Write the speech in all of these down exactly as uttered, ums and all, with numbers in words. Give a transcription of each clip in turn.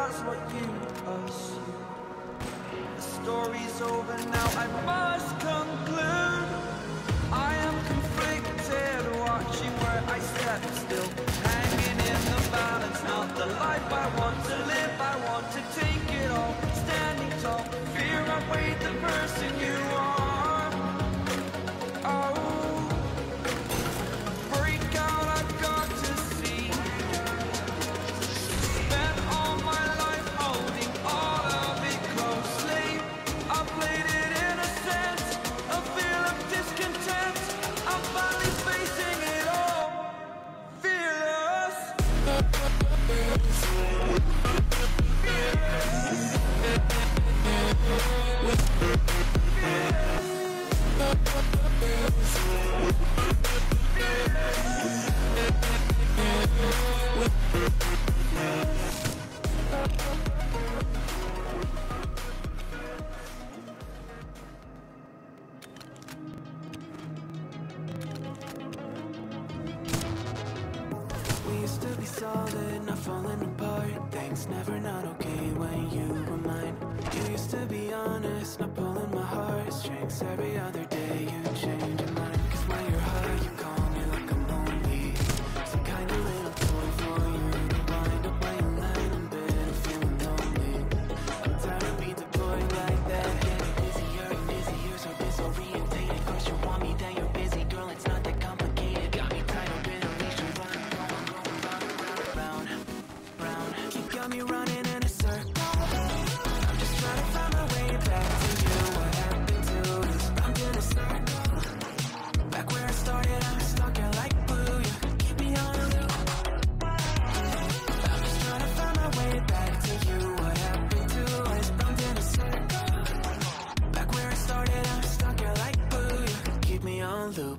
that's what you assume. The story's over now, I must conclude. I am conflicted, watching where I step still, hanging in the balance, not the life I want to live. I want to take it all, standing tall, fear outweighed the person you are. Oh, break out, I've got to see. Spent all my life holding all of it closely. I played it innocent, a feel of discontent. I'm finally facing it all, fearless. We used to be solid, not falling apart. Things never not okay when you were mine. You used to be honest, not pulling my heartstrings. Every other day you change your mind. Cause when you're high, you call me like I'm lonely. Some kind of little toy for you to wind up by your line in bed and feeling lonely. I'm tired of being deployed like that. Getting busier and busier, so disorientated. First you want me, then you're busy. Girl, it's not that complicated. Got me tied up in a leash and running, going, going round, round, round. You got me running in a circle. I'm just trying to find my way back to you. What happened to this? I'm gonna start back where I started. I'm stuck in like blue. You keep me on a loop. I'm just trying to find my way back to you. What happened to us? I'm gonna circle back where I started. I'm stuck in like blue. You keep me on loop.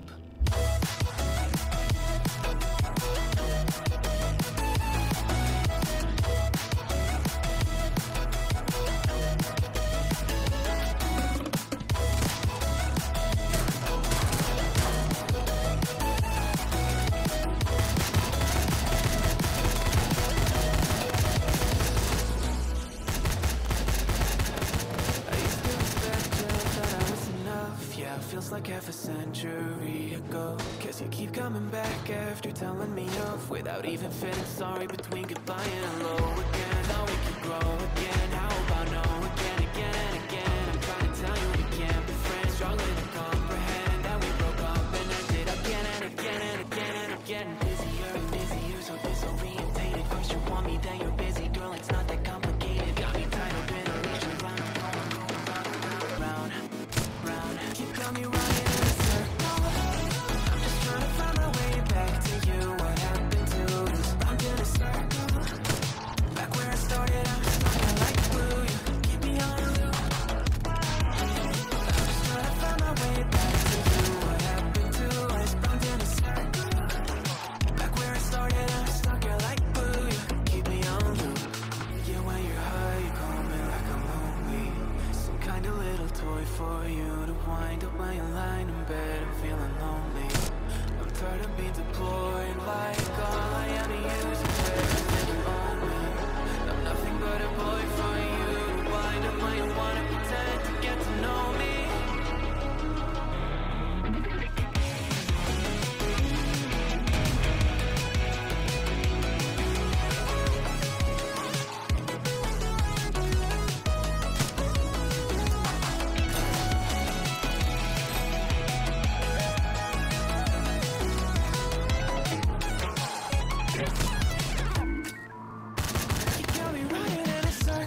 Feels like half a century ago. Guess you keep coming back after telling me off, without even feeling sorry between goodbye and low again. Now we can grow again. How about no again, again and again? I'm trying to tell you we can't be friends, struggling to comprehend that we broke up and ended again and again and again and again. Busier and busier, so disorientated. First you want me, then you're busy. Girl, it's not that complicated. Got me tied up in a leash and round, going, going round, round, round. Keep got me running in a circle. I'm just trying to find my way back to you. What happened to this? I'm gonna circle back where I started. I'm stuck in like blue. You keep me on a loop. I'm just trying to find my way back to you. What happened to us? I'm gonna circle back where I started. I'm stuck in like blue. You keep me on loop. Yeah, when you're high, you call me like I'm lonely. Some kind of little toy for you to wind up my line in bed and feeling lonely. I'm tired of being deployed like all I am to use is everything you own me. I'm nothing but a boy for you to wind up when you wanna pretend to get to know me. You got me running in a circle.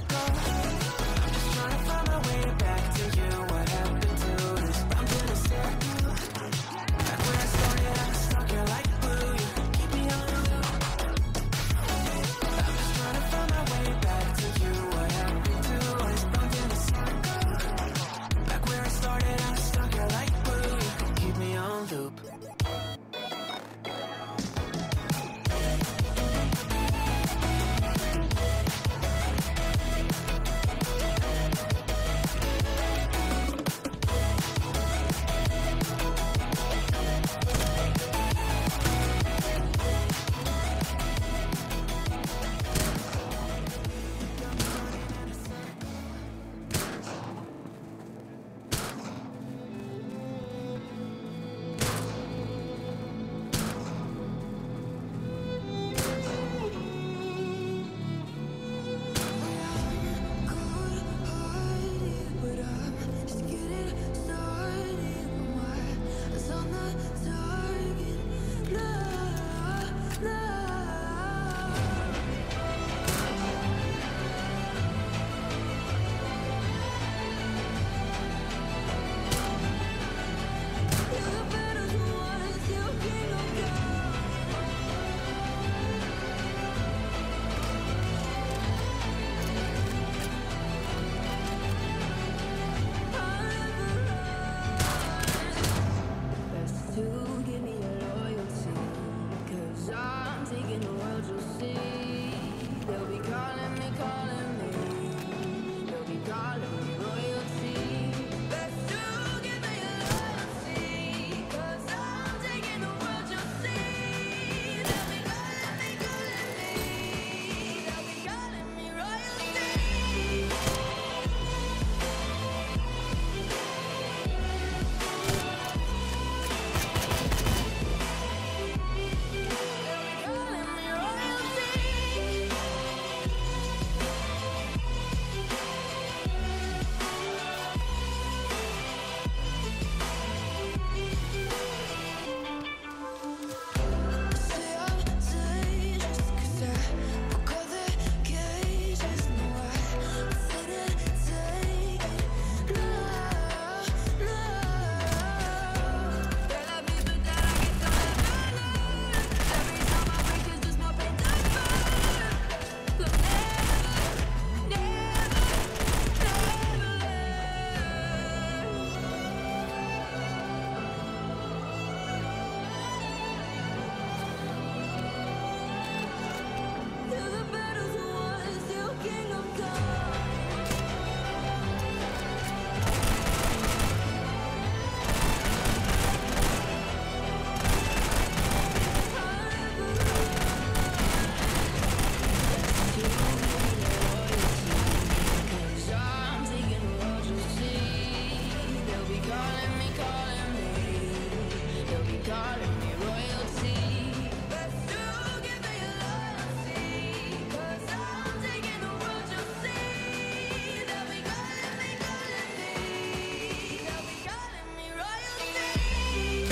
calling me royalty. But still give me your loyalty, 'cause I'm taking the world, you'll see. They'll be calling me, calling me. They'll be calling me royalty.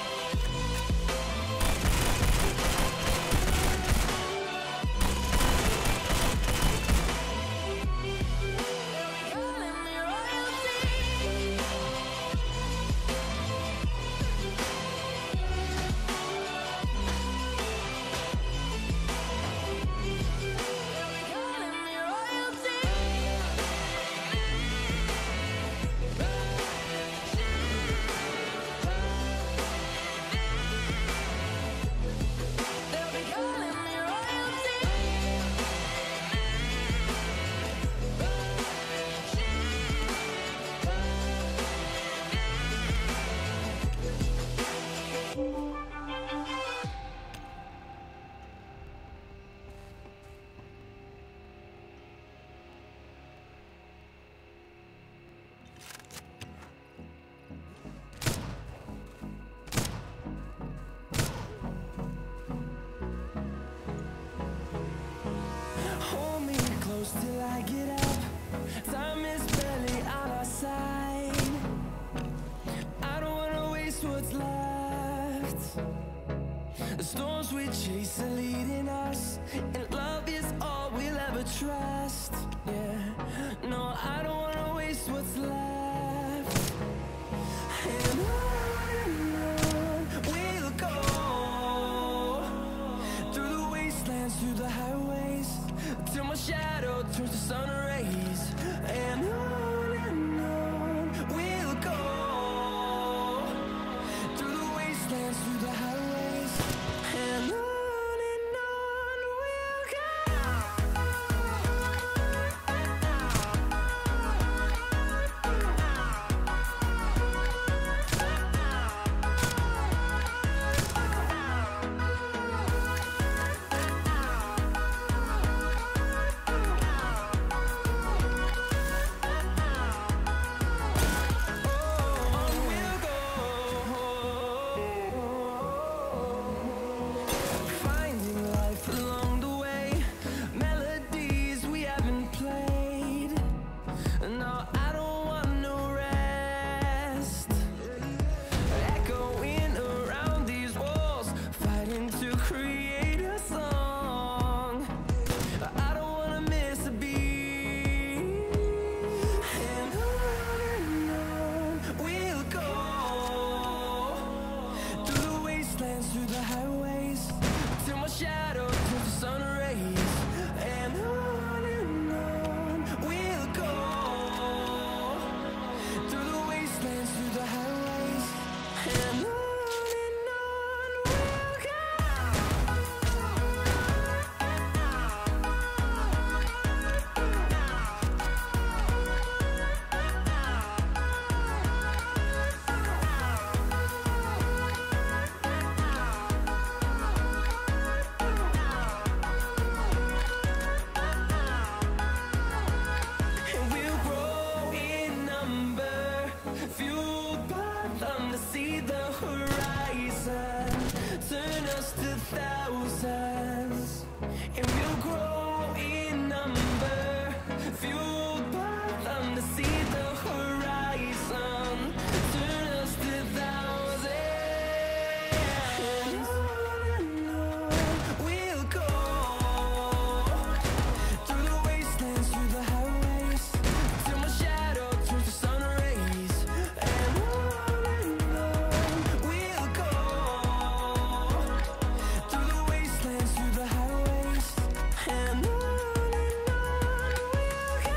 Till I get up, time is barely on our side. I don't wanna waste what's left. The storms we chase are leading us, and love is all we'll ever trust. Yeah, no, I don't wanna waste what's left. And on we'll go, through the wastelands, through the highways, till my shadow turns to sun rays. And on and on we'll go, through the wastelands, through the highways. And on and on we'll go. Through the highways, till my shadow turns to sun rays. And on and on we'll go, through the wastelands, through the highways. And on and on we'll go. See the horizon, turn us to thousands, and we'll grow in number, fueled by them to see the horizon, turn us to thousands. And on and on we'll go, through the wastelands, through the highways, till my shadow turns to sun rays. And on and we'll go, through the wastelands, through the highways. And on and on we'll go.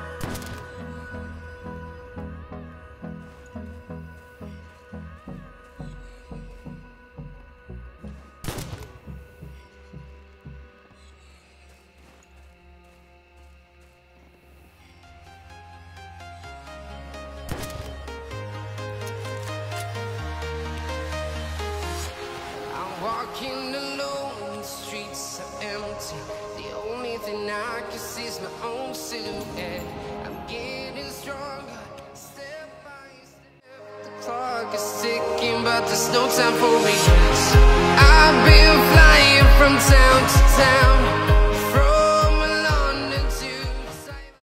I'm walking alone, the streets are empty. The only thing I can see is my own silhouette. I'm getting stronger, step by step. The clock is ticking, but but there's no time for regrets. I've been flying from town to town,